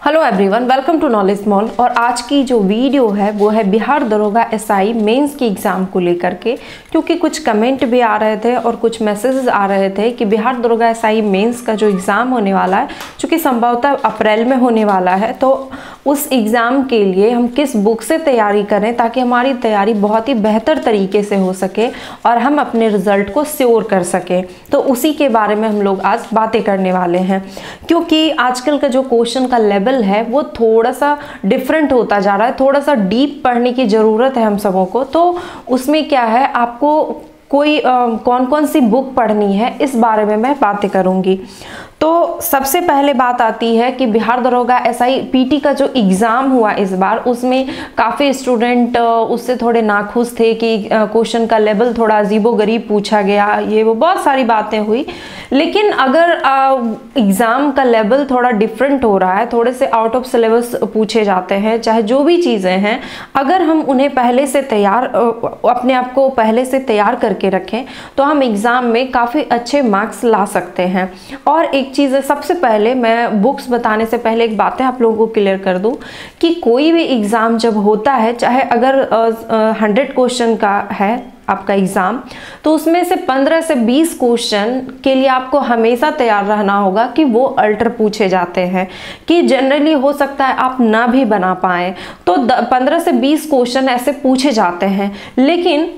Hello everyone, welcome to Knowledge Mall. और आज की जो वीडियो है वो है बिहार दरोगा एसआई मेंस की एग्ज़ाम को लेकर के, क्योंकि कुछ कमेंट भी आ रहे थे और कुछ मैसेजेस आ रहे थे कि बिहार दरोगा एसआई मेंस का जो एग्ज़ाम होने वाला है, चूँकि संभवतः अप्रैल में होने वाला है, तो उस एग्ज़ाम के लिए हम किस बुक से तैयारी करें ताकि हमारी तैयारी बहुत ही बेहतर तरीके से हो सके और हम अपने रिज़ल्ट को श्योर कर सकें। तो उसी के बारे में हम लोग आज बातें करने वाले हैं, क्योंकि आजकल का जो क्वेश्चन का लेवल है वो थोड़ा सा डिफरेंट होता जा रहा है, थोड़ा सा डीप पढ़ने की ज़रूरत है हम सबों को। तो उसमें क्या है, आपको कोई कौन कौन सी बुक पढ़नी है इस बारे में मैं बातें करूंगी। तो सबसे पहले बात आती है कि बिहार दरोगा एसआई पीटी का जो एग्ज़ाम हुआ इस बार, उसमें काफ़ी स्टूडेंट उससे थोड़े नाखुश थे कि क्वेश्चन का लेवल थोड़ा अजीबोगरीब पूछा गया, ये वो बहुत सारी बातें हुई। लेकिन अगर एग्ज़ाम का लेवल थोड़ा डिफरेंट हो रहा है, थोड़े से आउट ऑफ सिलेबस पूछे जाते हैं, चाहे जो भी चीज़ें हैं, अगर हम उन्हें पहले से अपने आप को पहले से तैयार करके रखें तो हम एग्ज़ाम में काफ़ी अच्छे मार्क्स ला सकते हैं। और एक चीज़ है, सबसे पहले मैं बुक्स बताने से पहले एक बात है आप लोगों को क्लियर कर दूं कि कोई भी एग्ज़ाम जब होता है, चाहे अगर 100 क्वेश्चन का है आपका एग्ज़ाम, तो उसमें से 15 से 20 क्वेश्चन के लिए आपको हमेशा तैयार रहना होगा कि वो अल्टर पूछे जाते हैं, कि जनरली हो सकता है आप ना भी बना पाएँ, तो 15 से 20 क्वेश्चन ऐसे पूछे जाते हैं। लेकिन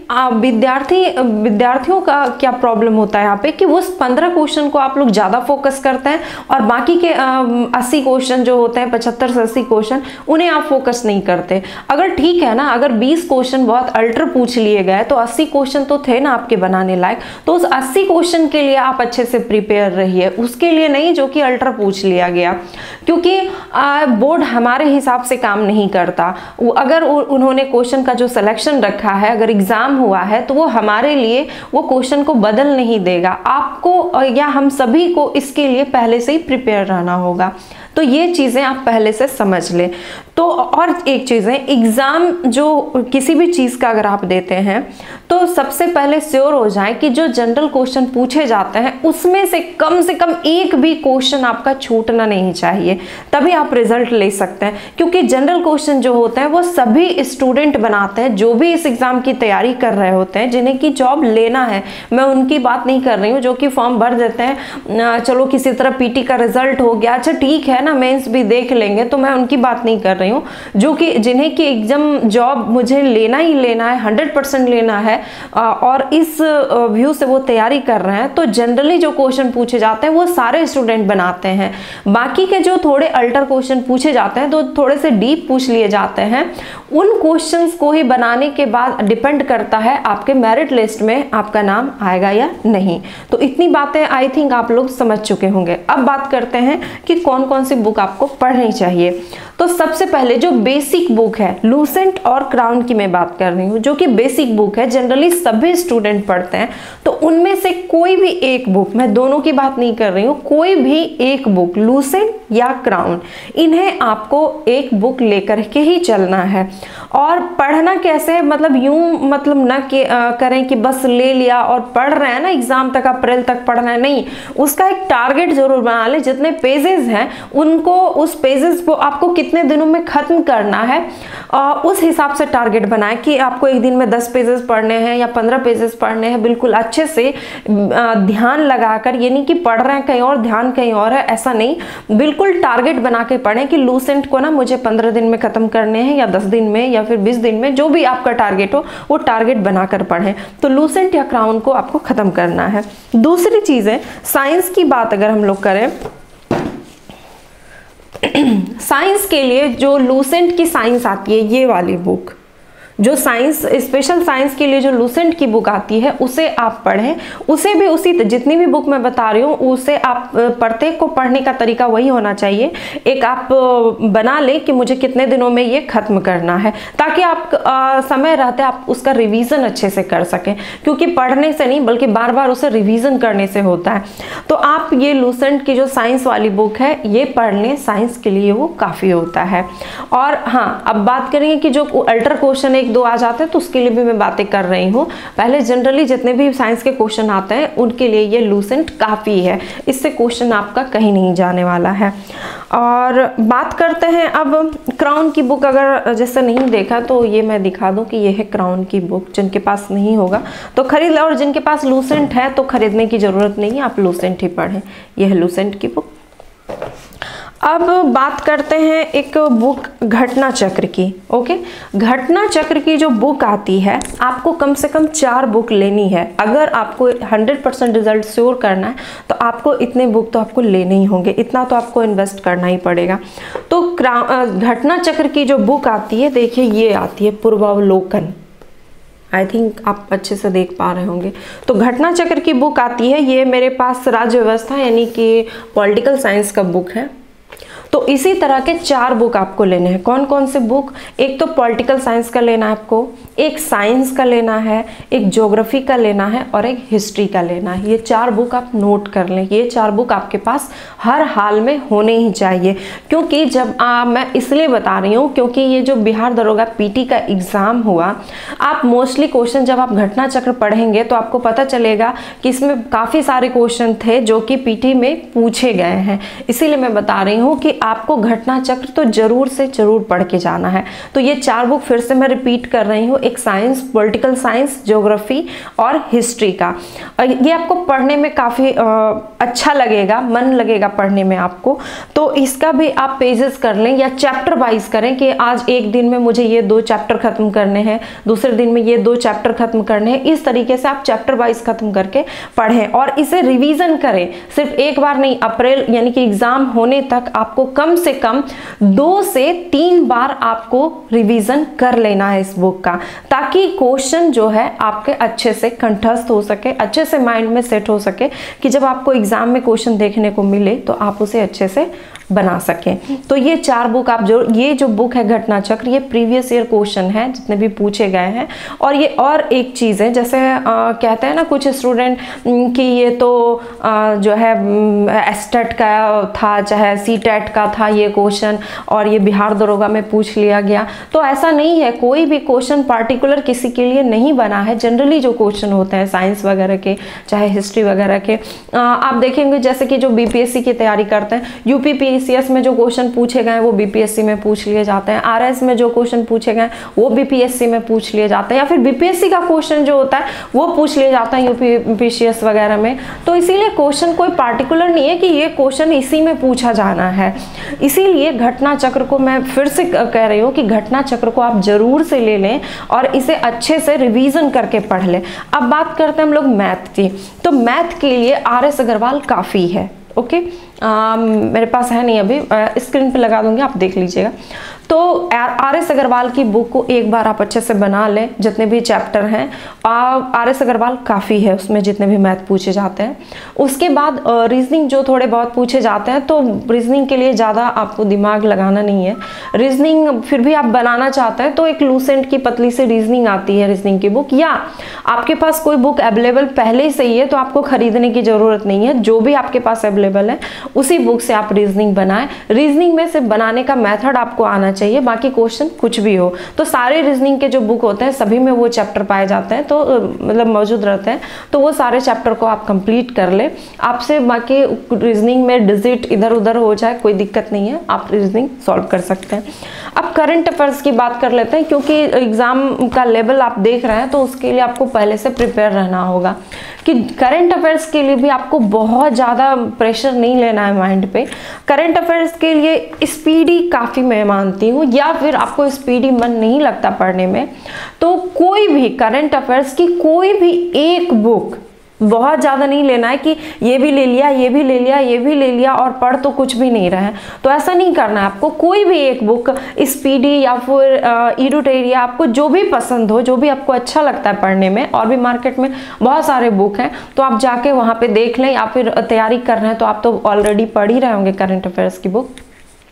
विद्यार्थियों का क्या प्रॉब्लम होता है यहाँ पे कि वो 15 क्वेश्चन को आप लोग ज़्यादा फोकस करते हैं और बाकी के 80 क्वेश्चन जो होते हैं, 75 से 80 क्वेश्चन, उन्हें आप फोकस नहीं करते। अगर ठीक है ना, अगर 20 क्वेश्चन बहुत अल्टर पूछ लिए गए तो 80 क्वेश्चन तो थे ना आपके बनाने लायक, तो उस 80 क्वेश्चन के लिए आप अच्छे से प्रिपेयर रहिए, उसके लिए नहीं जो कि अल्ट्रा पूछ लिया गया। क्योंकि बोर्ड हमारे हिसाब से काम नहीं करता। अगर उन्होंने क्वेश्चन का जो सिलेक्शन रखा है, अगर एग्जाम हुआ है, तो वो हमारे लिए वो क्वेश्चन को बदल नहीं देगा। आपको या हम सभी को इसके लिए पहले से ही प्रिपेयर रहना होगा। तो ये चीज़ें आप पहले से समझ लें। तो और एक चीज़ है, एग्ज़ाम जो किसी भी चीज़ का अगर आप देते हैं तो सबसे पहले श्योर हो जाए कि जो जनरल क्वेश्चन पूछे जाते हैं उसमें से कम एक भी क्वेश्चन आपका छूटना नहीं चाहिए, तभी आप रिजल्ट ले सकते हैं। क्योंकि जनरल क्वेश्चन जो होते हैं वो सभी स्टूडेंट बनाते हैं जो भी इस एग्ज़ाम की तैयारी कर रहे होते हैं, जिन्हें की जॉब लेना है। मैं उनकी बात नहीं कर रही हूँ जो कि फॉर्म भर देते हैं, चलो किसी तरह पीटी का रिजल्ट हो गया, अच्छा ठीक है ना, मेंस भी देख लेंगे, तो मैं उनकी बात नहीं कर रही हूँ। जो कि जिन्हें कि एकदम जॉब मुझे लेना ही लेना है, 100% लेना है, और इस व्यू से वो तैयारी कर रहे हैं, तो जनरली जो क्वेश्चन पूछे जाते हैं वो सारे स्टूडेंट बनाते हैं। बाकी के जो थोड़े अल्टर क्वेश्चन पूछे जाते हैं, तो थोड़े से डीप पूछ लिए जाते हैं, उन क्वेश्चंस को ही बनाने के बाद डिपेंड करता है आपके मेरिट लिस्ट में आपका नाम आएगा या नहीं। तो इतनी बातें आई थिंक आप लोग समझ चुके होंगे। अब बात करते हैं कि कौन कौन सी बुक आपको पढ़नी चाहिए। तो सबसे पहले जो बेसिक बुक है, लूसेंट और क्राउन की मैं बात कर रही हूँ, जो कि बेसिक बुक है, जनरली सभी स्टूडेंट पढ़ते हैं। तो उनमें से कोई भी एक बुक, मैं दोनों की बात नहीं कर रही हूँ, कोई भी एक बुक, लूसेंट या क्राउन, इन्हें आपको एक बुक लेकर के ही चलना है। और पढ़ना कैसे है, मतलब यूं मतलब ना करें कि बस ले लिया और पढ़ रहे हैं ना, एग्जाम तक अप्रैल तक पढ़ना है, नहीं, उसका एक टारगेट जरूर बना ले। जितने पेजेस हैं उनको, उस पेजेस को आपको कितने दिनों में खत्म करना है, उस हिसाब से टारगेट बनाएं कि आपको एक दिन में 10 पेजेस पढ़ने हैं या 15 पेजेस पढ़ने हैं। बिल्कुल अच्छे से ध्यान लगाकर, ये नहीं कि पढ़ रहे हैं कहीं और ध्यान कहीं और है, ऐसा नहीं, बिल्कुल टारगेट बना के पढ़ें कि लूसेंट को ना मुझे 15 दिन में खत्म करने हैं या 10 दिन में या फिर 20 दिन में, जो भी आपका टारगेट हो वो टारगेट बनाकर पढ़ें। तो लूसेंट या क्राउन को आपको खत्म करना है। दूसरी चीज़ है, साइंस की बात अगर हम लोग करें, साइंस के लिए जो लूसेंट की साइंस आती है, ये वाली बुक, जो साइंस, स्पेशल साइंस के लिए जो लूसेंट की बुक आती है, उसे आप पढ़ें। उसे भी उसी, जितनी भी बुक मैं बता रही हूँ, उसे आप प्रत्येक को पढ़ने का तरीका वही होना चाहिए। एक आप बना ले कि मुझे कितने दिनों में ये खत्म करना है, ताकि आप समय रहते आप उसका रिवीजन अच्छे से कर सकें। क्योंकि पढ़ने से नहीं बल्कि बार बार उसे रिवीजन करने से होता है। तो आप ये लूसेंट की जो साइंस वाली बुक है ये पढ़ लें, साइंस के लिए वो काफ़ी होता है। और हाँ, अब बात करेंगे कि जो अल्टर क्वेश्चन एक एक दो आ जाते हैं तो उसके लिए भी मैं बातें कर रही हूँ। पहले जनरली जितने भी साइंस के क्वेश्चन आते हैं उनके लिए ये लूसेंट काफ़ी है, इससे क्वेश्चन आपका कहीं नहीं जाने वाला है। और बात करते हैं अब क्राउन की बुक, अगर जैसे नहीं देखा तो ये मैं दिखा दूं कि ये है क्राउन की बुक। जिनके पास नहीं होगा तो खरीद लो, और जिनके पास लूसेंट है तो खरीदने की ज़रूरत नहीं है, आप लूसेंट ही पढ़ें। ये है लूसेंट की बुक। अब बात करते हैं एक बुक घटना चक्र की। ओके, घटना चक्र की जो बुक आती है, आपको कम से कम 4 बुक लेनी है। अगर आपको 100% रिजल्ट श्योर करना है तो आपको इतने बुक तो आपको लेने ही होंगे, इतना तो आपको इन्वेस्ट करना ही पड़ेगा। तो घटना चक्र की जो बुक आती है, देखिए ये आती है पूर्वावलोकन। आई थिंक आप अच्छे से देख पा रहे होंगे। तो घटना चक्र की बुक आती है, ये मेरे पास राज्य व्यवस्था यानी कि पॉलिटिकल साइंस का बुक है। तो इसी तरह के 4 बुक आपको लेने हैं। कौन कौन से बुक? एक तो पॉलिटिकल साइंस का लेना है आपको, एक साइंस का लेना है, एक ज्योग्राफी का लेना है और एक हिस्ट्री का लेना है। ये 4 बुक आप नोट कर लें। ये 4 बुक आपके पास हर हाल में होने ही चाहिए, क्योंकि जब मैं इसलिए बता रही हूँ क्योंकि ये जो बिहार दरोगा पीटी का एग्ज़ाम हुआ, आप मोस्टली क्वेश्चन जब आप घटना चक्र पढ़ेंगे तो आपको पता चलेगा कि इसमें काफ़ी सारे क्वेश्चन थे जो कि पीटी में पूछे गए हैं। इसीलिए मैं बता रही हूँ कि आपको घटना चक्र तो जरूर से जरूर पढ़ के जाना है। तो ये 4 बुक फिर से मैं रिपीट कर रही हूँ, एक साइंस, पॉलिटिकल साइंस, ज्योग्राफी और हिस्ट्री का। ये आपको पढ़ने में काफ़ी अच्छा लगेगा, मन लगेगा पढ़ने में आपको। तो इसका भी आप पेजेस कर लें या चैप्टर वाइज करें कि आज एक दिन में मुझे ये 2 चैप्टर खत्म करने हैं, दूसरे दिन में ये 2 चैप्टर खत्म करने हैं। इस तरीके से आप चैप्टर वाइज खत्म करके पढ़ें और इसे रिवीजन करें। सिर्फ एक बार नहीं, अप्रैल यानी कि एग्जाम होने तक आपको कम से कम 2 से 3 बार आपको रिवीजन कर लेना है इस बुक का, ताकि क्वेश्चन जो है आपके अच्छे से कंठस्थ हो सके, अच्छे से माइंड में सेट हो सके कि जब आपको एग्जाम में क्वेश्चन देखने को मिले तो आप उसे अच्छे से बना सकें। तो ये 4 बुक आप जो, ये जो बुक है घटना चक्र, ये प्रीवियस ईयर क्वेश्चन है जितने भी पूछे गए हैं। और ये और एक चीज़ है, जैसे कहते हैं ना कुछ स्टूडेंट कि ये तो जो है एस्टेट का था, चाहे सीटेट का था ये क्वेश्चन और ये बिहार दरोगा में पूछ लिया गया। तो ऐसा नहीं है, कोई भी क्वेश्चन पार्टिकुलर किसी के लिए नहीं बना है। जनरली जो क्वेश्चन होते हैं साइंस वगैरह के, चाहे हिस्ट्री वगैरह के, आप देखेंगे जैसे कि जो बीपीएससी की तैयारी करते हैं, यूपीपीसीएस में जो क्वेश्चन पूछे गए हैं वो बीपीएससी में पूछ लिए जाते हैं, आरएस में जो क्वेश्चन पूछे गए वो बीपीएससी में पूछ लिए जाते हैं, या फिर बीपीएससी का क्वेश्चन जो होता है वो पूछ लिए जाता है यूपीपीसीएस वगैरह में। तो इसीलिए क्वेश्चन कोई पार्टिकुलर नहीं है कि ये क्वेश्चन इसी में पूछा जाना है। इसीलिए घटना चक्र को मैं फिर से कह रही हूँ कि घटना चक्र को आप जरूर से ले लें और इसे अच्छे से रिवीजन करके पढ़ लें। अब बात करते हैं हम लोग मैथ की। तो मैथ के लिए आर.एस. अग्रवाल काफ़ी है। ओके, मेरे पास है नहीं, अभी स्क्रीन पे लगा दूंगी, आप देख लीजिएगा। तो आर.एस. अग्रवाल की बुक को एक बार आप अच्छे से बना लें, जितने भी चैप्टर हैं आर.एस. अग्रवाल काफ़ी है उसमें, जितने भी मैथ पूछे जाते हैं। उसके बाद रीजनिंग जो थोड़े बहुत पूछे जाते हैं, तो रीजनिंग के लिए ज़्यादा आपको दिमाग लगाना नहीं है। रीजनिंग फिर भी आप बनाना चाहते हैं तो एक लूसेंट की पतली सी रीजनिंग आती है रीजनिंग की बुक, या आपके पास कोई बुक अवेलेबल पहले से ही है तो आपको खरीदने की ज़रूरत नहीं है। जो भी आपके पास अवेलेबल है उसी बुक से आप रीजनिंग बनाएं। रीजनिंग में सिर्फ बनाने का मेथड आपको आना चाहिए, बाकी क्वेश्चन कुछ भी हो। तो सारे रीजनिंग के जो बुक होते हैं सभी में वो चैप्टर पाए जाते हैं, तो मतलब मौजूद रहते हैं। तो वो सारे चैप्टर को आप कंप्लीट कर ले। आपसे बाकी रीजनिंग में डिजिट इधर उधर हो जाए कोई दिक्कत नहीं है, आप रीजनिंग सॉल्व कर सकते हैं। अब करंट अफेयर्स की बात कर लेते हैं, क्योंकि एग्जाम का लेवल आप देख रहे हैं तो उसके लिए आपको पहले से प्रिपेयर रहना होगा कि करंट अफेयर्स के लिए भी आपको बहुत ज़्यादा प्रेशर नहीं लेना है माइंड पे। करंट अफेयर्स के लिए स्पीडी काफ़ी मैं मानती हूँ, या फिर आपको स्पीडी मन नहीं लगता पढ़ने में तो कोई भी करंट अफेयर्स की कोई भी एक बुक, बहुत ज़्यादा नहीं लेना है कि ये भी ले लिया, ये भी ले लिया, ये भी ले लिया और पढ़ तो कुछ भी नहीं रहा है, तो ऐसा नहीं करना है आपको। कोई भी एक बुक स्पीडी या फिर इरूटेरिया, आपको जो भी पसंद हो, जो भी आपको अच्छा लगता है पढ़ने में, और भी मार्केट में बहुत सारे बुक हैं तो आप जाके वहाँ पे देख लें, या फिर तैयारी कर रहे हैं तो आप तो ऑलरेडी पढ़ ही रहे होंगे करंट अफेयर्स की बुक।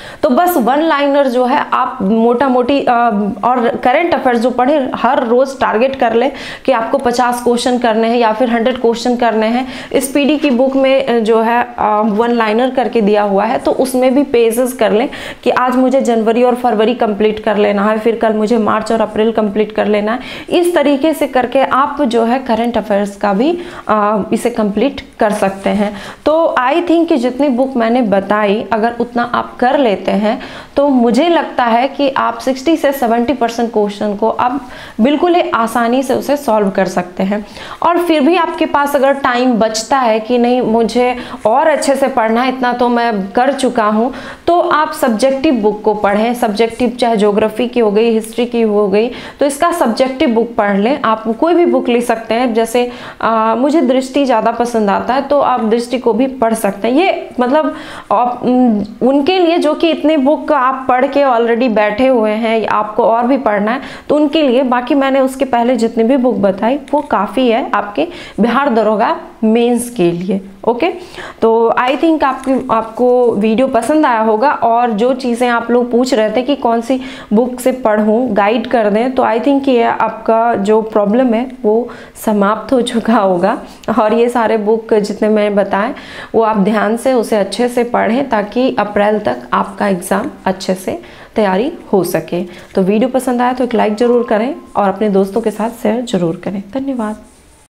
तो बस वन लाइनर जो है आप मोटा मोटी और करंट अफेयर्स जो पढ़े हर रोज टारगेट कर ले कि आपको 50 क्वेश्चन करने हैं या फिर 100 क्वेश्चन करने हैं। इस पीडी की बुक में जो है वन लाइनर करके दिया हुआ है, तो उसमें भी पेजेस कर लें कि आज मुझे जनवरी और फरवरी कंप्लीट कर लेना है, फिर कल मुझे मार्च और अप्रैल कंप्लीट कर लेना है। इस तरीके से करके आप जो है करंट अफेयर्स का भी इसे कंप्लीट कर सकते हैं। तो आई थिंक कि जितनी बुक मैंने बताई अगर उतना आप कर लेते हैं तो मुझे लगता है कि आप 60 से 70% क्वेश्चन को आप बिल्कुल ही आसानी से उसे सॉल्व कर सकते हैं। और फिर भी आपके पास अगर टाइम बचता है कि नहीं मुझे और अच्छे से पढ़ना है, इतना तो मैं कर चुका हूँ, तो आप सब्जेक्टिव बुक को पढ़ें। सब्जेक्टिव चाहे ज्योग्राफी की हो गई, हिस्ट्री की हो गई, तो इसका सब्जेक्टिव बुक पढ़ लें। आप कोई भी बुक ले सकते हैं, जैसे मुझे दृष्टि ज़्यादा पसंद आता है तो आप दृष्टि को भी पढ़ सकते हैं। ये मतलब उनके लिए जो कि इतने बुक आप पढ़ के ऑलरेडी बैठे हुए हैं, आपको और भी पढ़ना है, तो उनके लिए। बाकी मैंने उसके पहले जितनी भी बुक बताई वो काफ़ी है आपके बिहार दरोगा मेंस के लिए। ओके, तो आई थिंक आपको वीडियो पसंद आया होगा। और जो चीज़ें आप लोग पूछ रहे थे कि कौन सी बुक से पढ़ूं, गाइड कर दें, तो आई थिंक ये आपका जो प्रॉब्लम है वो समाप्त हो चुका होगा। और ये सारे बुक जितने मैंने बताए वो आप ध्यान से उसे अच्छे से पढ़ें ताकि अप्रैल तक आपका एग्ज़ाम अच्छे से तैयारी हो सके। तो वीडियो पसंद आया तो एक लाइक ज़रूर करें और अपने दोस्तों के साथ शेयर ज़रूर करें। धन्यवाद।